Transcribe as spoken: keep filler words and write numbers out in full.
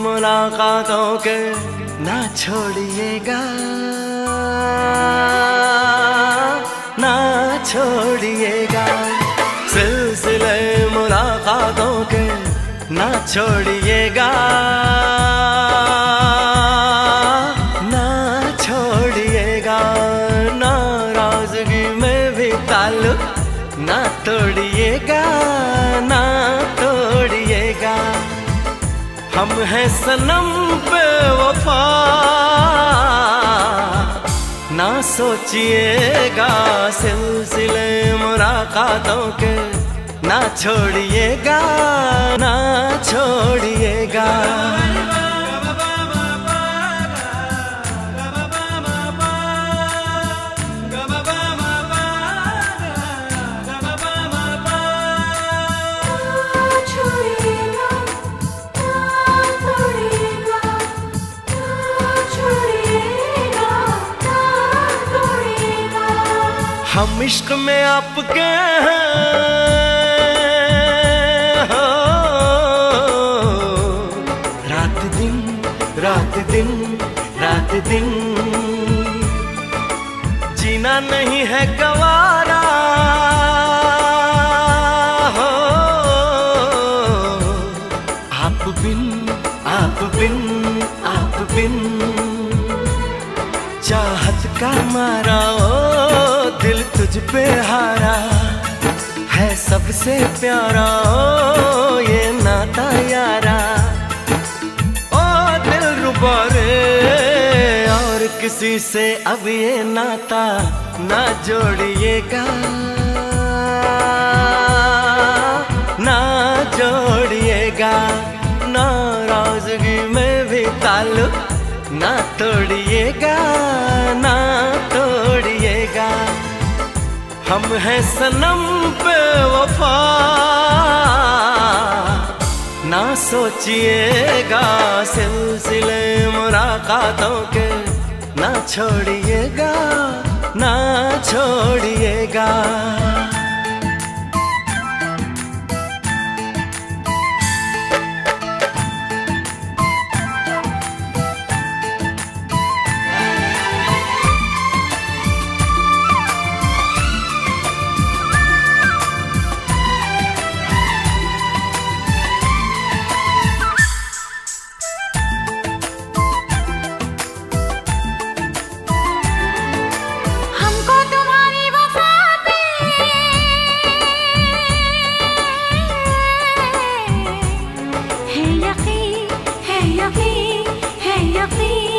मुलाकातों के ना छोड़िएगा, ना छोड़िएगा। सिलसिले मुलाकातों के ना छोड़िएगा, ना छोड़िएगा। नाराजगी में भी ताल्लुक ना तोड़िएगा, ना तोड़िएगा। हम हैं सनम पे वफा, ना सोचिएगा। सिलसिले मुलाकातों के ना छोड़िएगा, ना छोड़िएगा। हम इश्क में आपके हैं, हो रात दिन रात दिन रात दिन। जीना नहीं है गवारा, हो आप बिन आप बिन आप बिन। चाहत का मारा ओ दिल तुझ पे हारा, है सबसे प्यारा ओ ये नाता यारा। ओ दिल रुबा रे, और किसी से अब ये नाता ना जोड़िएगा, ना जोड़िएगा। नाराजगी में भी ताल्लुक ना तोड़िएगा, ना तोड़िएगा। हम हैं सनम पे वफा, ना सोचिएगा। सिलसिले मुलाकातों के ना छोड़िएगा, ना छोड़िएगा। है यकीन, है यकीन, है यकीन।